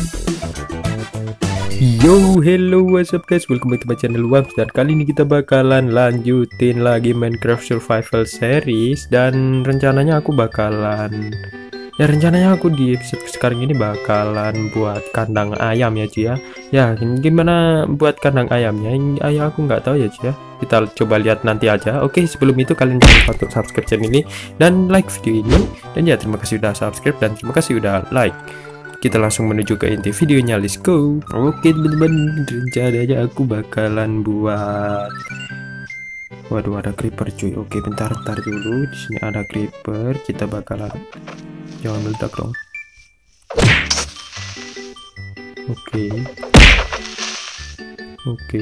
Yo, hello, what's up guys, welcome back to my channel Wams. Dan kali ini kita bakalan lanjutin lagi Minecraft Survival Series. Dan rencananya aku di episode sekarang ini bakalan buat kandang ayam ya cuy ya. Ya, gimana buat kandang ayamnya? Ini ayam aku nggak tahu ya cuy ya. Kita coba lihat nanti aja. Oke, sebelum itu kalian jangan lupa untuk subscribe channel ini dan like video ini. Dan ya, terima kasih udah subscribe dan terima kasih udah like. Kita langsung menuju ke inti videonya, let's go. Oke teman-teman, rencananya aku bakalan buat, waduh ada creeper cuy. Oke, bentar dulu, di sini ada creeper. Kita bakalan, jangan meledak dong. Oke,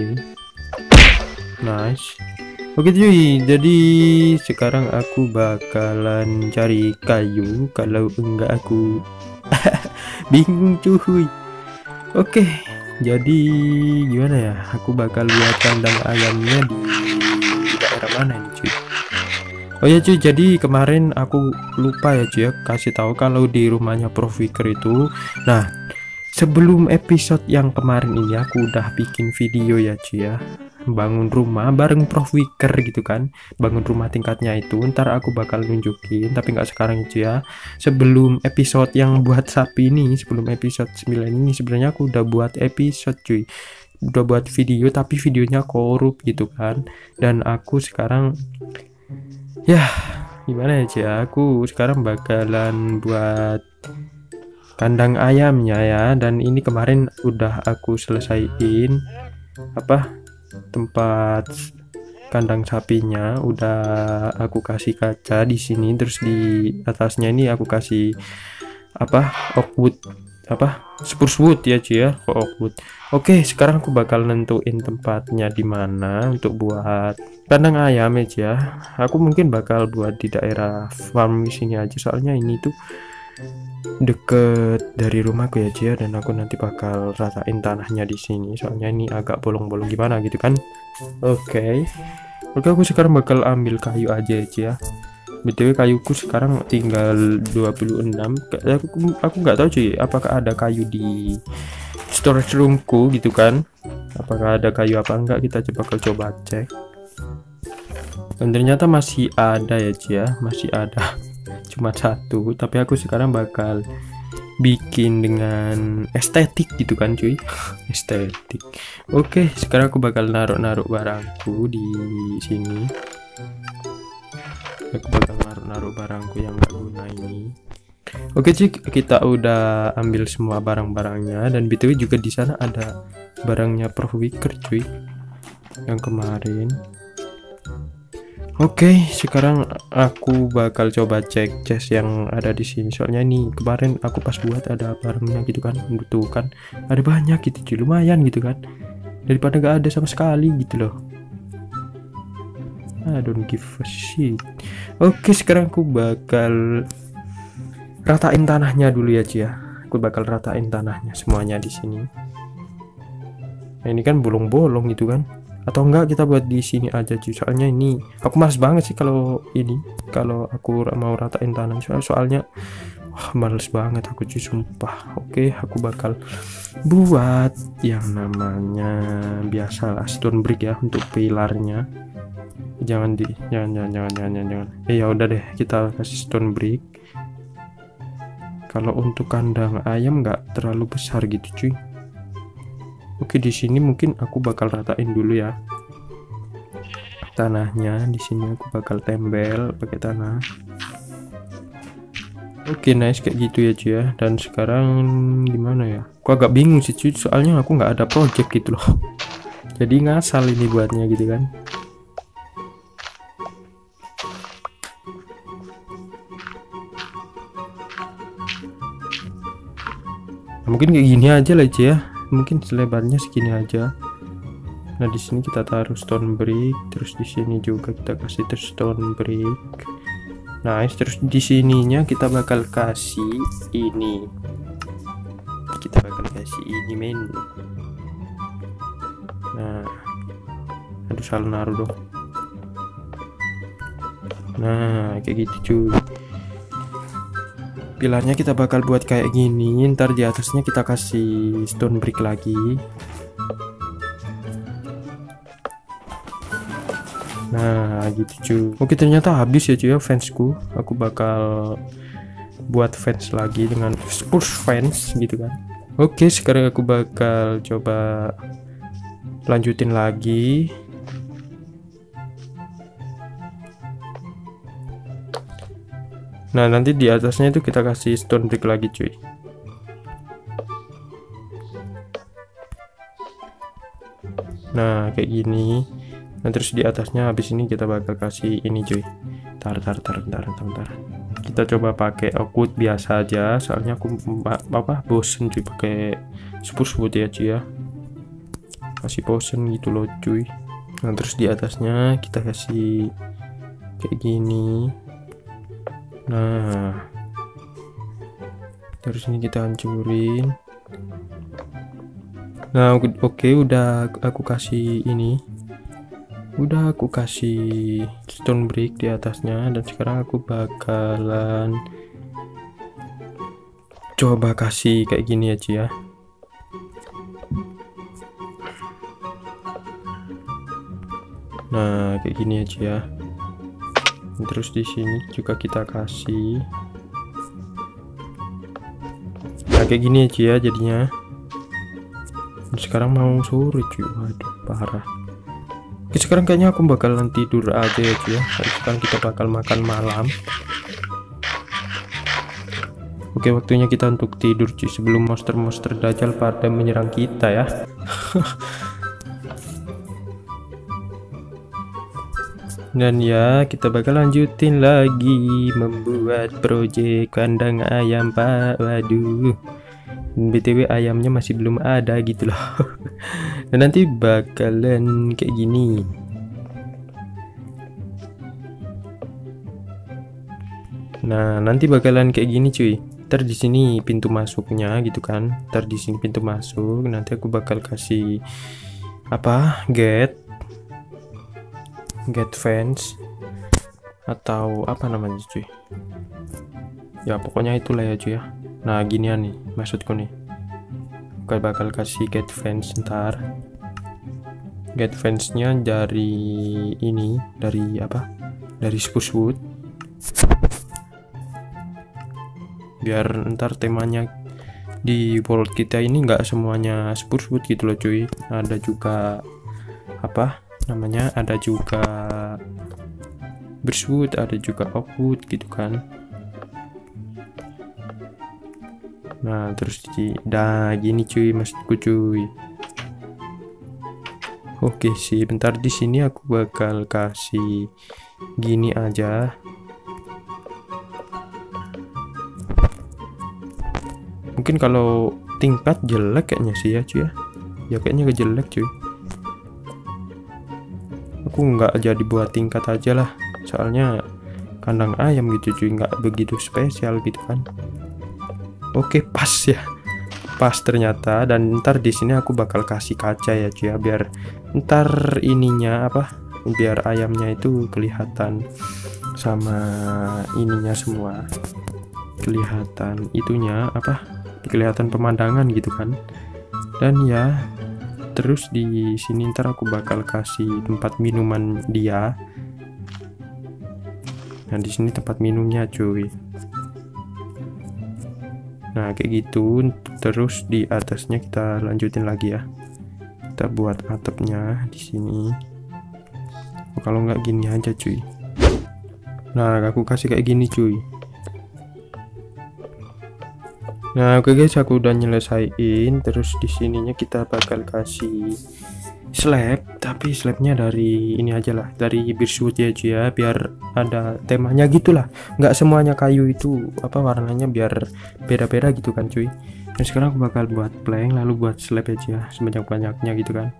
nice. Oke cuy, jadi sekarang aku bakalan cari kayu. Kalau enggak aku bingung cuy. Oke, jadi gimana ya, aku bakal buat kandang ayamnya di daerah mana ini cuy. Oh ya cuy, jadi kemarin aku lupa ya cuy ya, kasih tahu kalau di rumahnya Proviker itu, nah sebelum episode yang kemarin ini aku udah bikin video ya cuy ya, bangun rumah bareng Proviker gitu kan, bangun rumah tingkatnya itu. Ntar aku bakal nunjukin, tapi nggak sekarang itu ya. Sebelum episode yang buat sapi ini, sebelum episode 9 ini, sebenarnya aku udah buat episode cuy, udah buat video, tapi videonya korup gitu kan. Dan aku sekarang ya gimana ya cuy, aku sekarang bakalan buat kandang ayamnya ya. Dan ini kemarin udah aku selesaiin tempat kandang sapinya, udah aku kasih kaca di sini, terus di atasnya ini aku kasih oakwood, spruce wood ya cuy ya, oakwood. Oke, sekarang aku bakal nentuin tempatnya di mana untuk buat kandang ayam ya cuy ya. Aku mungkin bakal buat di daerah farm di sini aja, soalnya ini tuh deket dari rumahku ya cuy ya, dan aku nanti bakal ratain tanahnya di sini, soalnya ini agak bolong-bolong gimana gitu kan. Oke, aku sekarang bakal ambil kayu aja ya cuy ya. BTW kayuku sekarang tinggal 26. Aku nggak tahu cuy, apakah ada kayu di storage roomku gitu kan, apakah ada kayu apa enggak, kita coba cek. Dan ternyata masih ada ya cuy ya, masih ada cuma satu, tapi aku sekarang bakal bikin dengan estetik gitu kan cuy. Estetik. Oke, sekarang aku bakal naruh barangku di sini. Aku bakal naruh barangku yang gak guna ini. Oke cuy, kita udah ambil semua barang-barangnya, dan BTW juga di sana ada barangnya Proviker cuy yang kemarin. Oke, sekarang aku bakal coba cek chest yang ada di sini, soalnya ini kemarin aku pas buat ada barangnya gitu kan. Tuh kan ada banyak gitu cuy, lumayan gitu kan, daripada gak ada sama sekali gitu loh. I don't give a shit. Oke, sekarang aku bakal ratain tanahnya dulu ya cuy ya. Aku bakal ratain tanahnya semuanya di sini. Nah, ini kan bolong-bolong gitu kan, atau enggak kita buat di sini aja cuy, soalnya ini aku males banget sih kalau aku mau ratain tanah, soalnya males banget aku cuy, sumpah. Oke, aku bakal buat yang namanya biasalah stone brick ya untuk pilarnya. Jangan ya udah deh, kita kasih stone brick. Kalau untuk kandang ayam nggak terlalu besar gitu cuy. Oke, di sini mungkin aku bakal ratain dulu ya tanahnya. Di sini aku bakal tembel pakai tanah. Oke, nice kayak gitu ya cuy ya. Dan sekarang gimana ya? Aku agak bingung sih cuy, soalnya aku nggak ada project gitu loh. Jadi ngasal ini buatnya gitu kan. Nah, mungkin kayak gini aja lah cuy ya. Mungkin selebarnya segini aja. Nah, di sini kita taruh stone brick, terus di sini juga kita kasih terus stone brick. Nice, terus di sininya kita bakal kasih ini. Kita bakal kasih ini men. Nah, aduh salah naruh dong. Nah, kayak gitu cuy. Pilarnya kita bakal buat kayak gini, ntar di atasnya kita kasih stone brick lagi. Nah gitu cuy. Oke ternyata habis ya cuy ya fansku. Aku bakal buat fans lagi dengan Spurs fans gitu kan. Oke sekarang aku bakal coba lanjutin lagi. Nah nanti di atasnya itu kita kasih stone brick lagi cuy. Nah kayak gini. Nah terus di atasnya habis ini kita bakal kasih ini cuy. Bentar. Kita coba pakai oakwood biasa aja. Soalnya aku bosen cuy pakai spruce wood ya cuy ya. Masih bosen gitu loh cuy. Nah terus di atasnya kita kasih kayak gini. Nah terus ini kita hancurin. Nah oke udah aku kasih ini, udah aku kasih stone brick di atasnya, dan sekarang aku bakalan coba kasih kayak gini aja ya. Nah kayak gini aja ya. Terus di sini juga kita kasih. Nah kayak gini aja ya jadinya. Sekarang mau sore cuy, waduh parah. Oke sekarang kayaknya aku bakalan tidur aja ya cuy ya. Sekarang kita bakal makan malam. Oke waktunya kita untuk tidur cuy, sebelum monster-monster dajjal pada menyerang kita ya. Dan ya kita bakal lanjutin lagi membuat project kandang ayam pak. Waduh, BTW ayamnya masih belum ada gitu loh. Dan nanti bakalan kayak gini. Nah nanti bakalan kayak gini cuy. Ntar di sini pintu masuknya gitu kan. Ntar di sini pintu masuk. Nanti aku bakal kasih apa, gate fence atau apa namanya cuy ya, pokoknya itulah ya cuy ya. Nah ginian nih maksudku nih, bakal kasih gate fence. Ntar gate fence nya dari ini, dari apa, dari spruce wood, biar ntar temanya di world kita ini nggak semuanya spruce wood gitu loh cuy. Ada juga apa namanya, ada juga birchwood, ada juga oakwood gitu kan. Nah terus gini cuy maksudku cuy. Oke sih, bentar di sini aku bakal kasih gini aja. Mungkin kalau tingkat jelek kayaknya sih ya cuy ya, kayaknya gak jelek cuy. Aku nggak jadi buat tingkat aja lah, soalnya kandang ayam gitu cuy, nggak begitu spesial gitu kan. Oke pas ya, pas ternyata. Dan ntar di sini aku bakal kasih kaca ya cuy ya, biar ntar ininya apa, biar ayamnya itu kelihatan sama ininya semua, kelihatan itunya apa, kelihatan pemandangan gitu kan. Dan ya terus di sini ntar aku bakal kasih tempat minuman dia. Nah di sini tempat minumnya cuy. Nah kayak gitu. Terus di atasnya kita lanjutin lagi ya, kita buat atapnya di sini. Kalau nggak gini aja cuy. Nah aku kasih kayak gini cuy. Nah oke guys, aku udah nyelesain. Terus di sininya kita bakal kasih slab, tapi slabnya dari ini aja lah, dari birchwood ya cuy ya, biar ada temanya gitulah. Nggak semuanya kayu itu apa warnanya, biar beda-beda gitu kan cuy. Dan sekarang aku bakal buat plank, lalu buat slab aja sebanyak-banyaknya gitu kan.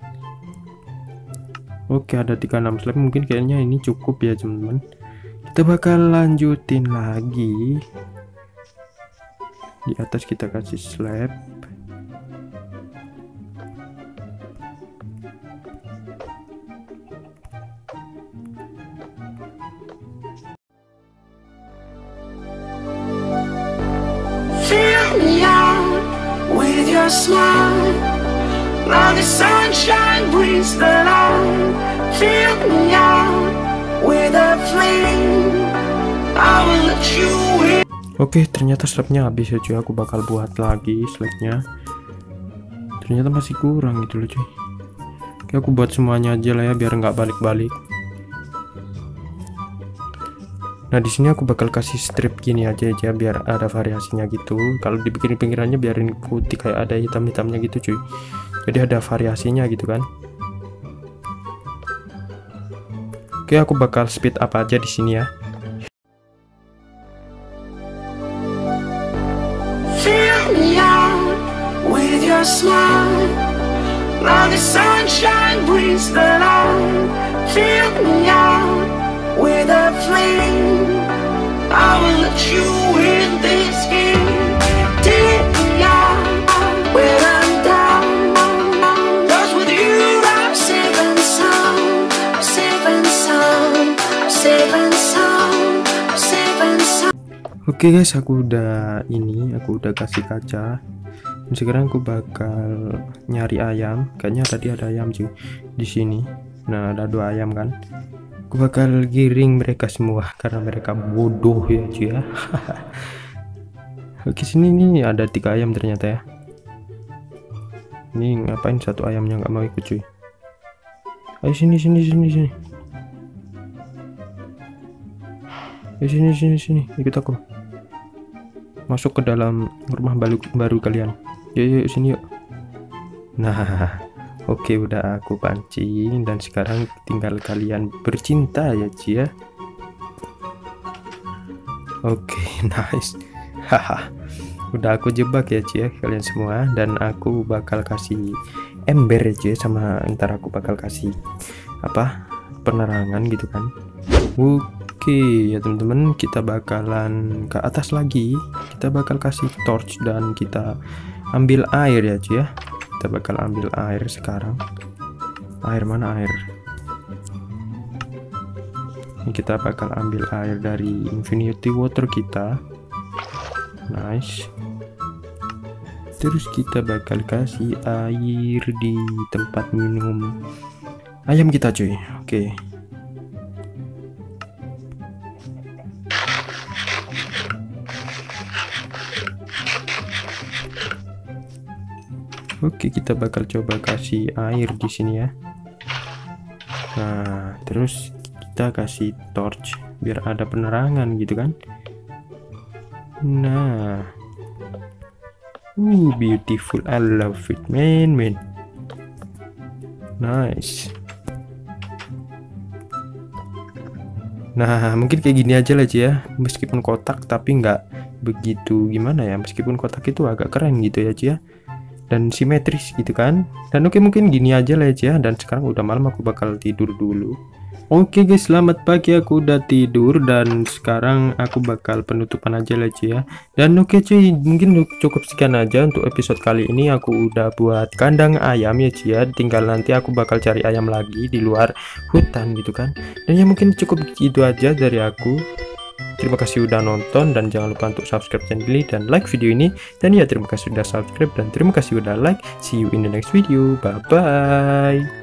Oke ada 36 slab, mungkin kayaknya ini cukup ya teman-teman. Kita bakal lanjutin lagi. Di atas kita kasih slab. your smile, like the sunshine brings the light. Fill me out with a flame, I will let you in. Oke, ternyata slabnya habis ya cuy. Aku bakal buat lagi slabnya. Ternyata masih kurang gitu loh cuy. Oke, aku buat semuanya aja lah ya biar nggak balik-balik. Nah, di sini aku bakal kasih strip gini aja biar ada variasinya gitu. Kalau dibikin pinggirannya biarin putih kayak ada hitam-hitamnya gitu cuy. Jadi ada variasinya gitu kan. Oke, aku bakal speed up aja di sini ya. Fill me out with your smile, like the sunshine brings the light. Fill me out with a flame, I will let you in this game. Take me out when I'm down, 'cause with you I'm safe and sound, I'm safe and sound, I'm safe and sound, I'm safe and sound. Oke guys, aku udah kasih kaca. Dan sekarang aku bakal nyari ayam. Kayaknya tadi ada ayam cuy di sini. Nah, ada 2 ayam kan. Aku bakal giring mereka semua karena mereka bodoh ya cuy ya. Oke, sini nih ada 3 ayam ternyata ya. Ini ngapain satu ayamnya nggak mau ikut cuy? Ayo sini. Ayo sini, ikut aku. Masuk ke dalam rumah baru kalian. Yuk sini yuk. Nah, oke, udah aku pancing dan sekarang tinggal kalian bercinta ya Ci ya. Oke, nice. Haha. Udah aku jebak ya Ci ya kalian semua, dan aku bakal kasih ember ya Ci ya, sama ntar aku bakal kasih apa? Penerangan gitu kan. Oke ya teman-teman, kita bakalan ke atas lagi. Kita bakal kasih torch dan kita ambil air ya Ci ya. Kita bakal ambil air sekarang. Air mana air? Ini kita bakal ambil air dari infinity water kita. Nice. Terus kita bakal kasih air di tempat minum ayam kita cuy. Oke. Oke, kita bakal coba kasih air di sini ya. Nah, terus kita kasih torch biar ada penerangan gitu kan. Nah, beautiful, I love it, man. Nice. Nah, mungkin kayak gini aja lah ya, meskipun kotak tapi nggak begitu gimana ya, meskipun kotak itu agak keren gitu ya Cia, dan simetris gitu kan. Dan oke, mungkin gini aja lah ya, dan sekarang udah malam, aku bakal tidur dulu. Oke guys, selamat pagi, aku udah tidur dan sekarang aku bakal penutupan aja lah ya. Dan oke cuy, mungkin cukup sekian aja untuk episode kali ini. Aku udah buat kandang ayam ya Cia, tinggal nanti aku bakal cari ayam lagi di luar hutan gitu kan. Dan ya mungkin cukup gitu aja dari aku. Terima kasih udah nonton dan jangan lupa untuk subscribe channel ini dan like video ini. Dan ya, terima kasih udah subscribe dan terima kasih udah like. See you in the next video. Bye bye.